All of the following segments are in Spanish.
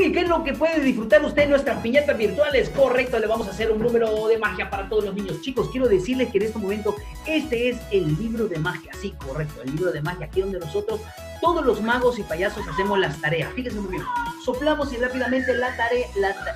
¿y qué es lo que puede disfrutar usted en nuestras piñatas virtuales? Correcto, le vamos a hacer un número de magia para todos los niños. Chicos, quiero decirles que en este momento este es el libro de magia. Sí, correcto, el libro de magia, aquí donde nosotros, todos los magos y payasos, hacemos las tareas. Fíjense muy bien, soplamos y rápidamente la tarea...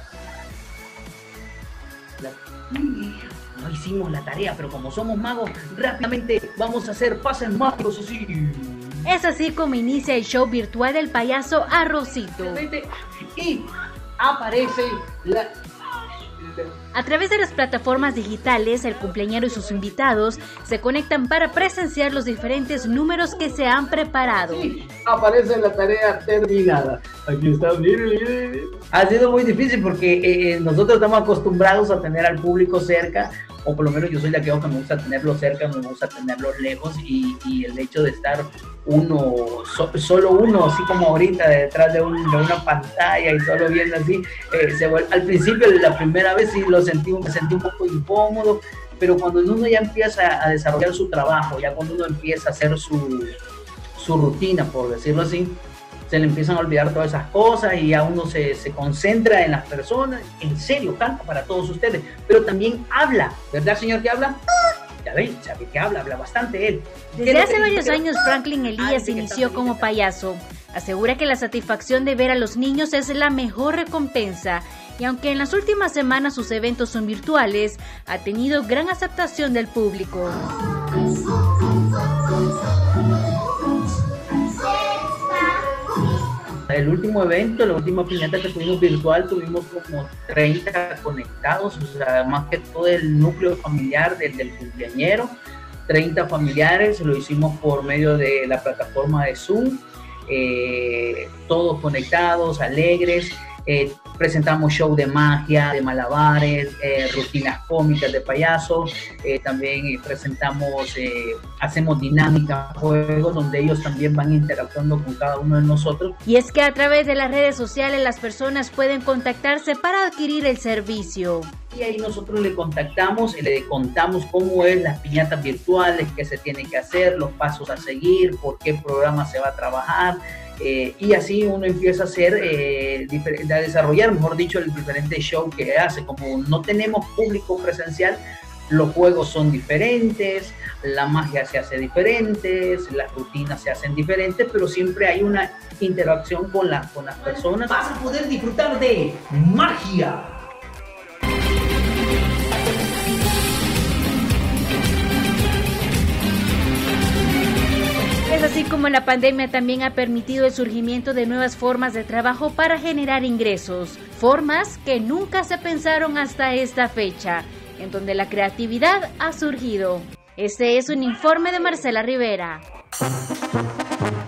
No hicimos la tarea, pero como somos magos, rápidamente vamos a hacer pases mágicos así. Es así como inicia el show virtual del payaso Arrocito. Y aparece la... A través de las plataformas digitales, el cumpleañero y sus invitados se conectan para presenciar los diferentes números que se han preparado. Sí, aparece la tarea terminada. Aquí está, miren. Ha sido muy difícil porque nosotros estamos acostumbrados a tener al público cerca, o por lo menos yo soy de aquellos que me gusta tenerlos cerca, me gusta tenerlos lejos, y el hecho de estar solo uno, así como ahorita, detrás de una pantalla y solo viendo así, al principio, la primera vez sí me sentí un poco incómodo, pero cuando uno ya empieza a desarrollar su trabajo, ya cuando uno empieza a hacer su rutina, por decirlo así, se le empiezan a olvidar todas esas cosas y ya uno se concentra en las personas. En serio, canta para todos ustedes, pero también habla, ¿verdad, señor, que habla? Ya ven, sabe que habla bastante él. Desde hace varios años, Franklin Elías inició como payaso. Asegura que la satisfacción de ver a los niños es la mejor recompensa, y aunque en las últimas semanas sus eventos son virtuales, ha tenido gran aceptación del público. El último evento, la última piñata que tuvimos virtual, tuvimos como 30 conectados, o sea, más que todo el núcleo familiar del cumpleañero, 30 familiares, lo hicimos por medio de la plataforma de Zoom, todos conectados, alegres. Presentamos show de magia, de malabares, rutinas cómicas de payasos, también hacemos dinámica, juegos donde ellos también van interactuando con cada uno de nosotros. Y es que a través de las redes sociales las personas pueden contactarse para adquirir el servicio. Y ahí nosotros le contactamos y le contamos cómo es las piñatas virtuales, qué se tiene que hacer, los pasos a seguir, por qué programa se va a trabajar. Y así uno empieza a desarrollar, mejor dicho, el diferente show que hace. Como no tenemos público presencial, los juegos son diferentes, la magia se hace diferente, las rutinas se hacen diferentes, pero siempre hay una interacción con las personas. Vas a poder disfrutar de magia. Es así como la pandemia también ha permitido el surgimiento de nuevas formas de trabajo para generar ingresos, formas que nunca se pensaron hasta esta fecha, en donde la creatividad ha surgido. Este es un informe de Marcela Rivera.